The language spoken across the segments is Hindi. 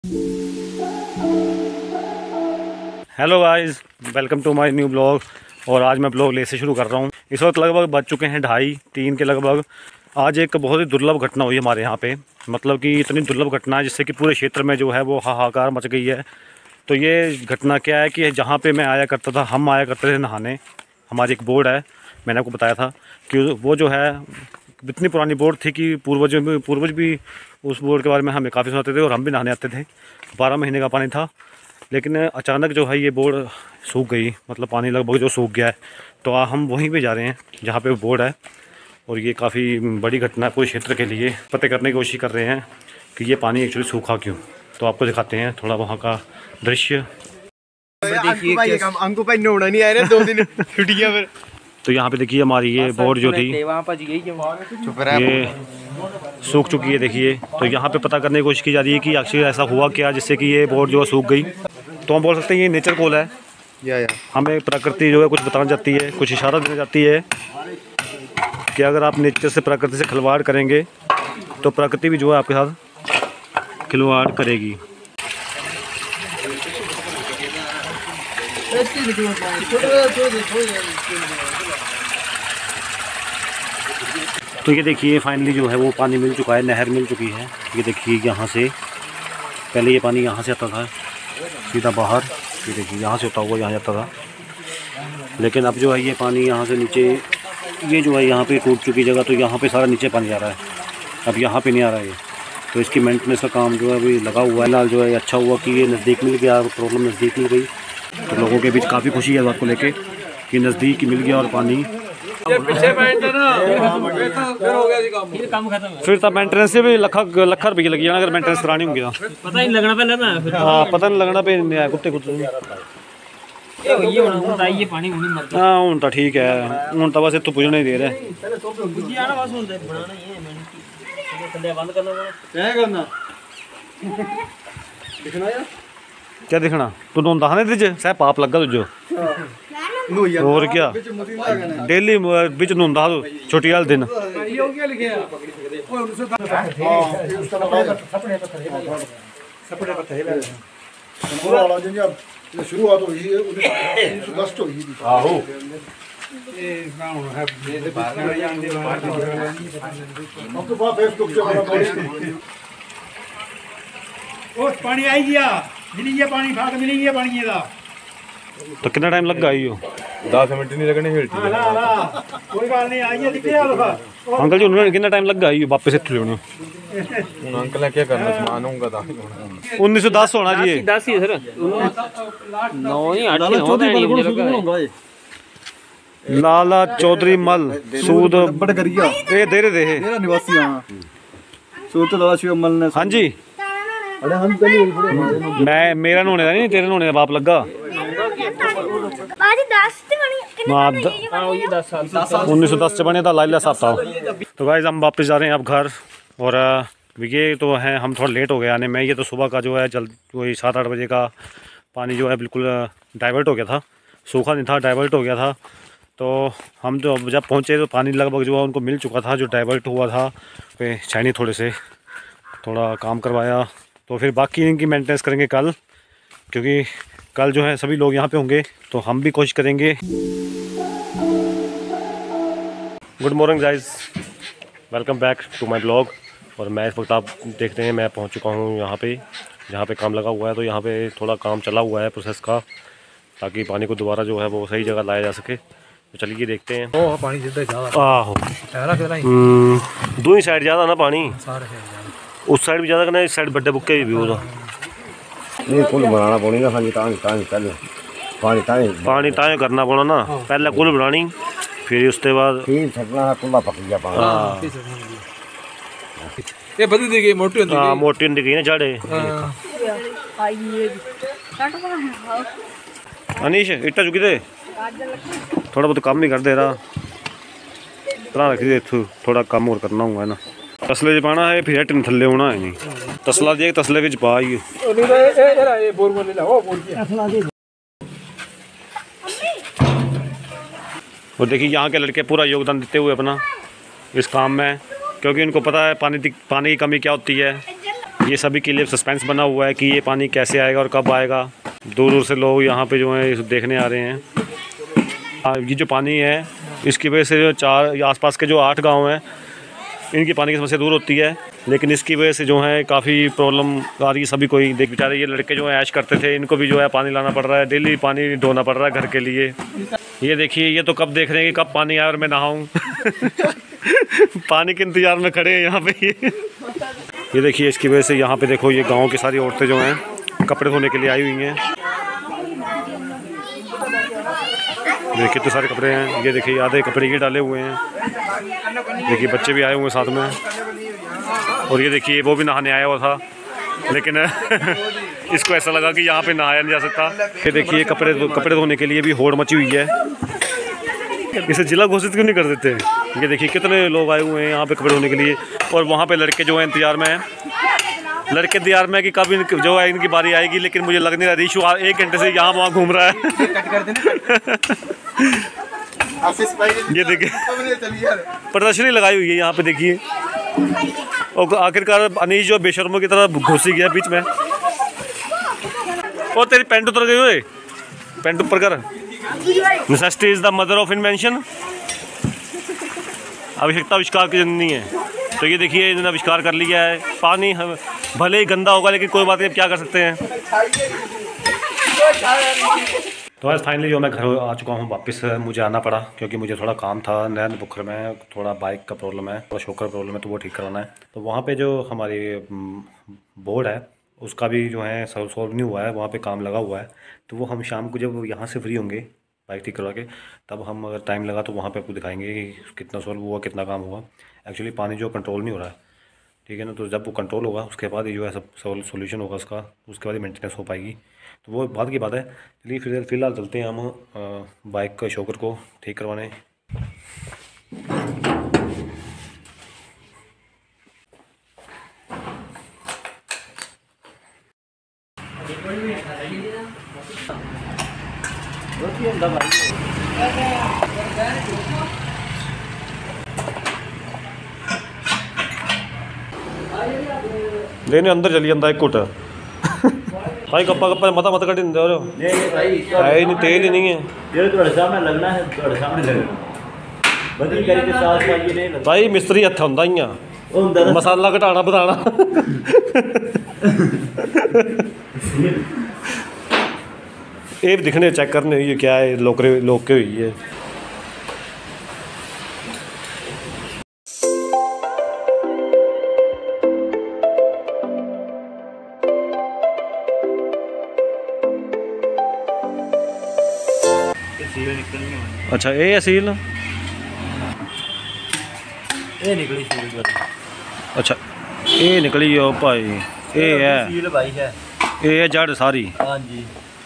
Hello guys, welcome to my new blog. और आज मैं ब्लॉग ले से शुरू कर रहा हूँ। इस वक्त लगभग बज चुके हैं 2:30-3 के लगभग। आज एक बहुत ही दुर्लभ घटना हुई हमारे यहाँ पे, मतलब कि इतनी दुर्लभ घटना है जिससे कि पूरे क्षेत्र में जो है वो हाहाकार मच गई है। तो ये घटना क्या है कि जहाँ पे मैं आया करता था, हम आया करते थे नहाने, हमारी एक बोर्ड है, मैंने आपको बताया था कि वो जो है इतनी पुरानी बोर्ड थी कि पूर्वज भी उस बोर्ड के बारे में हमें काफ़ी सुनाते थे और हम भी नहाने आते थे। 12 महीने का पानी था, लेकिन अचानक जो है ये बोर्ड सूख गई, मतलब पानी लगभग जो सूख गया है। तो हम वहीं पे जा रहे हैं जहाँ पे बोर्ड है, और ये काफ़ी बड़ी घटना है पूरे क्षेत्र के लिए। पता करने की कोशिश कर रहे हैं कि ये पानी एक्चुअली सूखा क्यों। तो आपको दिखाते हैं थोड़ा वहाँ का दृश्य। तो यहाँ पे देखिए हमारी ये बोर्ड जो थी ये सूख चुकी है, देखिए। तो यहाँ पे पता करने की कोशिश की जा रही है कि आखिर ऐसा हुआ क्या जिससे कि ये बोर्ड जो है सूख गई। तो हम बोल सकते हैं ये नेचर कॉल है, हमें प्रकृति जो है कुछ बताना चाहती है, कुछ इशारा देना चाहती है कि अगर आप नेचर से, प्रकृति से खिलवाड़ करेंगे तो प्रकृति भी जो है आपके साथ खिलवाड़ करेगी। तो ये देखिए फाइनली जो है वो पानी मिल चुका है, नहर मिल चुकी है। ये देखिए यहाँ से पहले ये पानी यहाँ से आता था सीधा बाहर, ये देखिए यहाँ से होता हुआ यहाँ जाता था, लेकिन अब जो है ये पानी यहाँ से नीचे, ये जो है यहाँ पे टूट चुकी जगह, तो यहाँ पे सारा नीचे पानी जा रहा है, अब यहाँ पे नहीं आ रहा है ये। तो इसकी मेंटेनेंस का काम जो है अभी लगा हुआ है। फिलहाल जो है अच्छा हुआ कि ये नज़दीक मिल गया, प्रॉब्लम नज़दीक मिल गई। तो लोगों के बीच काफ़ी खुशी है बात को लेके कि नज़दीक मिल गया और पानी। फिर तो मेंटेनेंस से भी लाख रुपये लगी जाना अगर मेंटेनेंस करानी होगी। पता नहीं लगना पहले ना, हाँ पता नहीं लगना पे कुत्ते हाँ हूँ तो ठीक है, हूँ तो बस इतों पुजने ही दे रहे। क्या दिखना तू नौंदा खाने तुझे सह पाप लगा तुझे, और क्या डेली बिच नौंदा तू छुट्टी वाले दिन। शुरुआत हुई है 1910 हुई थी। आहो पानी आई गया, मिली गया पानी, फाक मिली गया पानी दा। तो कितना टाइम लग गया यो? 10 मिनट नहीं लगने हिलती है। कोई बात नहीं, आई है दिखे आलो। अंकल जी उन्होंने कितना टाइम लग गया यो वापस इत्थे लेने? अंकल क्या करना, सामान होगा 1910 होना जी, 10 ही सर, 9 ही 8 ही लाला चौधरी मल सूद बड़ करिया ए दे रहे थे मेरा निवासी। हां सूद तो लाला शिव मल ने। हां जी, अरे हम पहले मैं मेरा नोने का नहीं, तेरे नोने का बाप लगा। बाजी 10 ते बनी हां ये 10 साल 1910 से बने था लाला साहब था। तो गाइस हम वापस जा रहे हैं अब घर, और ये तो है हम थोड़ा लेट हो गए आने में। ये तो सुबह का जो है जल्द वही 7-8 बजे का पानी जो है बिल्कुल डाइवर्ट हो गया था, सूखा नहीं था, डाइवर्ट हो गया था। तो हम तो जब पहुँचे तो पानी लगभग जो है उनको मिल चुका था, जो डाइवर्ट हुआ था। फिर छानी थोड़ा काम करवाया, तो फिर बाकी इनकी मेंटेनेंस करेंगे कल, क्योंकि कल जो है सभी लोग यहाँ पे होंगे, तो हम भी कोशिश करेंगे। Good morning guys, welcome back to my blog. और मैं इस वक्त आप देख रहे हैं मैं पहुँच चुका हूँ यहाँ पे जहाँ पे काम लगा हुआ है। तो यहाँ पे थोड़ा काम चला हुआ है प्रोसेस का, ताकि पानी को दोबारा जो है वो सही जगह लाया जा सके। तो चलिए देखते हैं। ओ पानी सीधा ज्यादा आहो दो ही साइड ज़्यादा ना पानी, उस साइड भी ज़्यादा करना, इस साइड बड़े बुक्के भी होगा। ये कुल बनाना पड़ेगा पानी पहले पानी ताए करना पड़ा ना, पहले कुल बनानी, फिर उसके बाद छटना है, कुल्ला पक गया पानी। ये बदी दी गई मोटी होती हाँ मोटी होती गई ना जड़े। अनीश इट्टा चुकी थे, थोड़ा बहुत काम ही कर दे रहा, तरह रखी दे थोड़ा काम और करना होगा ना। तसले च पाना है, फिर हेठ थल्ले होना है नहीं, तसला दे तसले विच पा ही। और देखिए यहाँ के लड़के पूरा योगदान देते हुए अपना इस काम में, क्योंकि उनको पता है पानी की कमी क्या होती है। ये सभी के लिए सस्पेंस बना हुआ है कि ये पानी कैसे आएगा और कब आएगा। दूर दूर से लोग यहाँ पे जो है देखने आ रहे हैं। ये जो पानी है इसकी वजह से जो 4 आसपास के जो 8 गांव हैं इनकी पानी की समस्या दूर होती है, लेकिन इसकी वजह से जो है काफ़ी प्रॉब्लम आ रही है सभी को ही। देख बेचारे ये लड़के जो है ऐश करते थे, इनको भी जो है पानी लाना पड़ रहा है, डेली पानी ढोना पड़ रहा है घर के लिए। ये देखिए, ये तो कब देख रहे हैं कि कब पानी आए और मैं नहाऊं। पानी के इंतजार में खड़े हैं यहाँ पे। ये देखिए, इसकी वजह से यहाँ पे देखो ये गाँव की सारी औरतें जो हैं कपड़े धोने के लिए आई हुई हैं। देखिए कितने सारे कपड़े हैं। ये देखिए आधे कपड़े ये डाले हुए हैं। देखिए बच्चे भी आए हुए हैं साथ में। और ये देखिए वो भी नहाने आया हुआ था, लेकिन इसको ऐसा लगा कि यहाँ पे नहाया नहीं जा सकता। ये देखिए कपड़े धोने के लिए भी होड़ मची हुई है। इसे जिला घोषित क्यों नहीं कर देते? ये देखिए कितने लोग आए हुए हैं यहाँ पे कपड़े धोने के लिए। और वहाँ पे लड़के जो है इंतजार में हैं, लड़के इंतजार में कि कब जो है इनकी बारी आएगी, लेकिन मुझे लग नहीं रहा। रीशु 1 घंटे से यहाँ वहाँ घूम रहा है। ये देखिए प्रदर्शनी लगाई हुई है यहाँ पे, देखिए। और आखिरकार अनीश जो बेशर्मों की तरह घुसी गया बीच में। और तेरी पेंट उतर गई हुई, पेंट ऊपर कर। Necessity is the mother of invention. आवश्यकता आविष्कार की जननी है। तो ये देखिए इन्होंने आविष्कार कर लिया है। पानी भले ही गंदा होगा, लेकिन कोई बात नहीं, अब क्या कर सकते हैं। तो आज फाइनली जो मैं घर आ चुका हूँ वापस। मुझे आना पड़ा क्योंकि मुझे थोड़ा काम था नैन बुखर में। थोड़ा बाइक का प्रॉब्लम है, थोड़ा शोकर प्रॉब्लम है, तो वो ठीक कराना है। तो वहाँ पे जो हमारी बोर्ड है उसका भी जो है सॉल्व नहीं हुआ है, वहाँ पे काम लगा हुआ है। तो वो हम शाम को जब यहाँ से फ्री होंगे बाइक ठीक करवा के, तब हम अगर टाइम लगा तो वहाँ पे आपको दिखाएंगे कि कितना सॉल्व हुआ, कितना काम हुआ। एक्चुअली पानी जो कंट्रोल नहीं हो रहा है, ठीक है ना। तो जब वो कंट्रोल होगा उसके बाद ये जो है सब सोल्यूशन होगा उसका, उसके बाद ही मेंटेनेंस हो पाएगी। तो वो बात की बात है। चलिए फिलहाल चलते हैं हम बाइक का शॉकर को ठीक करवाने। लेने अंदर चलिए, अंदर एक कुट भाई गप्पा गप्पा मत कट दे रहे हो। है नहीं, तेल ही नहीं है। ये थोड़ा सामने लगना है, थोड़ा सामने लगना बदल करके साथ का ये नहीं भाई मिस्त्री हथ हुंदा ही आ, मसाला घटाना बढ़ाना। ये दिखने चेक करने हुई है क्या है, लोग के हुई है। अच्छा ये है सील, ये निकली सील। अच्छा ये निकली हो भाई, ये है सील भाई है, ये है जड़ सारी। हाँ जी।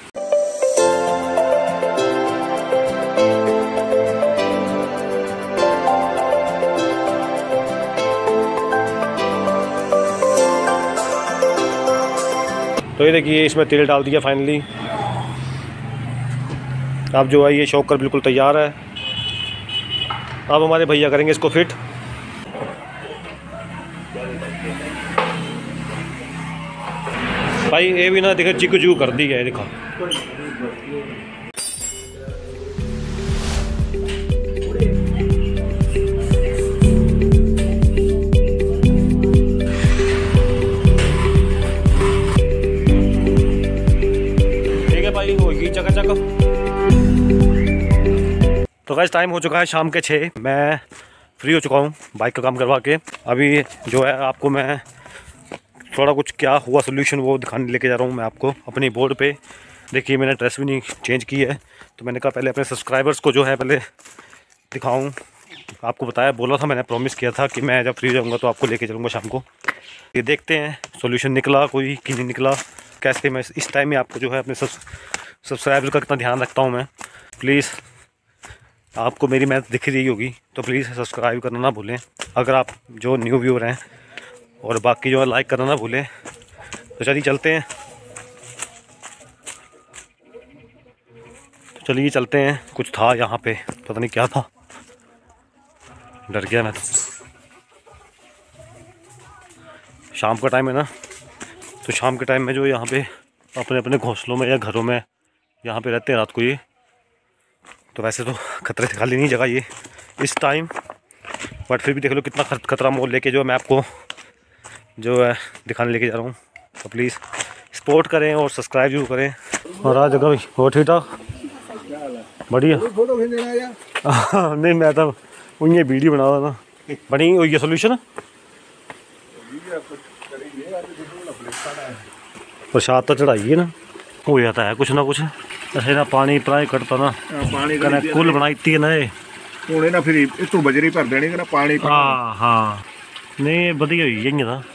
तो ये देखिए इसमें तेल डाल दिया फाइनली। अब जो है ये शॉकर बिल्कुल तैयार है। अब हमारे भैया करेंगे इसको फिट। भाई ये भी ना देखो चिकू चिकू कर दी है, देखो। ठीक है भाई, होगी चकाचक। तो गाइस टाइम हो चुका है शाम के 6। मैं फ्री हो चुका हूँ बाइक का काम करवा के। अभी जो है आपको मैं थोड़ा कुछ क्या हुआ सोल्यूशन वो दिखाने लेके जा रहा हूँ मैं आपको अपनी बोर्ड पे। देखिए मैंने ड्रेस भी नहीं चेंज की है, तो मैंने कहा पहले अपने सब्सक्राइबर्स को जो है पहले दिखाऊँ। आपको बताया, बोला था मैंने, प्रॉमिस किया था कि मैं जब फ्री जाऊँगा तो आपको लेके चलूँगा शाम को। ये देखते हैं सोल्यूशन निकला कोई कि नहीं निकला, कैसे मैं इस टाइम में आपको जो है अपने सब्सक्राइबर का कितना ध्यान रखता हूँ मैं। प्लीज़ आपको मेरी मेहनत दिख रही होगी तो प्लीज़ सब्सक्राइब करना ना भूलें अगर आप जो न्यू व्यूअर हैं, और बाकी जो है लाइक करना ना भूलें। तो चलिए चलते हैं, तो चलिए चलते हैं। कुछ था यहाँ पे, पता नहीं क्या था, डर गया मैं तो। शाम का टाइम है ना, तो शाम के टाइम में जो यहाँ पे अपने अपने घोंसलों में या घरों में यहाँ पे रहते हैं रात को ये, तो वैसे तो खतरे से खाली नहीं जगह ये इस टाइम, बट फिर भी देख लो कितना खतरा मोल लेके जो मैं आपको जो है दिखाने लेके जा रहा हूँ। तो प्लीज़ सपोर्ट करें और सब्सक्राइब जरूर करें। और आज जगह भाई हो ठीक ठाक बढ़िया। नहीं मैं तो उन्हें वीडियो बना रहा था, बनी हुई है सोल्यूशन। प्रसाद तो चढ़ाइए ना, हो जाता है कुछ ना कुछ। ऐसे ना पानी प्राय कटता ना, पानी कने कुल बनाई ना ये हुणे ना फिर इतों बजरी भर देनी ना पानी। हाँ हाँ नहीं बढ़िया हुई है था,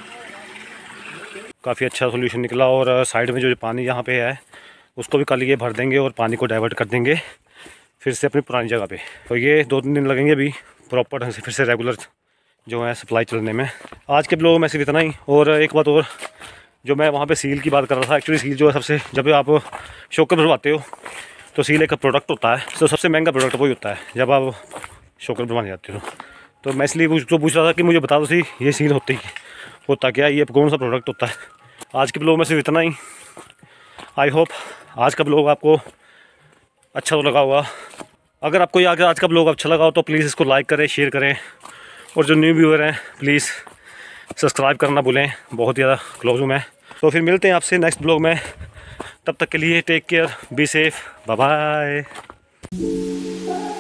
काफ़ी अच्छा सोल्यूशन निकला। और साइड में जो पानी यहाँ पे है उसको भी कल ये भर देंगे और पानी को डाइवर्ट कर देंगे फिर से अपनी पुरानी जगह पे। तो ये 2-3 दिन लगेंगे अभी प्रॉपर ढंग से फिर से रेगुलर जो है सप्लाई चलने में। आज के ब्लॉग में सिर्फ इतना ही। और एक बात और, जो मैं वहाँ पे सील की बात कर रहा था, एक्चुअली सील जो है सबसे, जब आप शोकर भरवाते हो तो सील एक प्रोडक्ट होता है, तो सबसे महंगा प्रोडक्ट वही होता है जब आप शोकर भरवाने जाते हो। तो मैं इसलिए उसको पूछ रहा था कि मुझे बता दो सी ये सील होता क्या, ये कौन सा प्रोडक्ट होता है। आज के ब्लॉग में सिर्फ इतना ही। आई होप आज का ब्लॉग आपको अच्छा तो लगा होगा। अगर आपको आज का ब्लॉग अच्छा लगा हो तो प्लीज़ इसको लाइक करें, शेयर करें, और जो न्यू व्यूअर हैं प्लीज़ सब्सक्राइब करना भूलें, बहुत ज़्यादा क्लोज हूँ मैं। तो फिर मिलते हैं आपसे नेक्स्ट ब्लॉग में, तब तक के लिए take care, be safe, bye bye.